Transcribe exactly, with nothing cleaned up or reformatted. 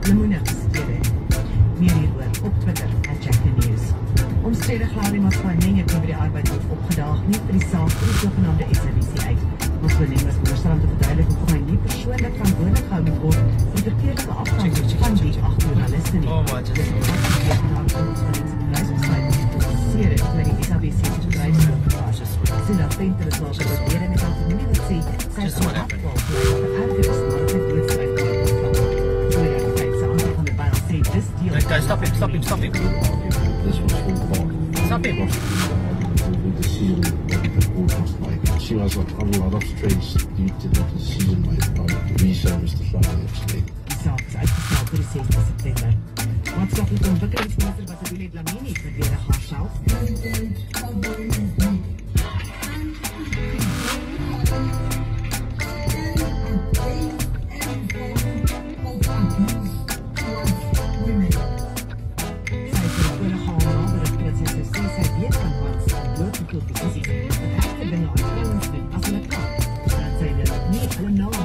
Limoene gesteede. Meer hieroor op Twitter at Jack the News. Omstrede Gladiemaatskappy het nie by die arbeidshof opgedaag nie vir die saak vir die sogenaamde S A B C uit. Ons beneng was veronderstel om te verduidelik hoekom hy nie persoonlik verantwoordelik gehou moet word vir verkeerde beafstanding van die agt joernaliste nie. Oh, wat is dit? Seer het met die S A B C se bedryfshoof gepas. Sina Venter is wel geprobeer met haar familie wat sê sy is op afval vir erger is maar dit doodstryd word. So ja, kijk, sy ander van die bijl sê dis deal. Hey guys, stop him, stop him, stop him. This was full park. Stop him. The seal was like she was like a lot of stress due to the decision made by the reservice to fly the next day. Die saak is uitgestel vir die sesde September. Maatskaplike ontwikkelingsminister Basabile Dlamini verdedig haarself. No.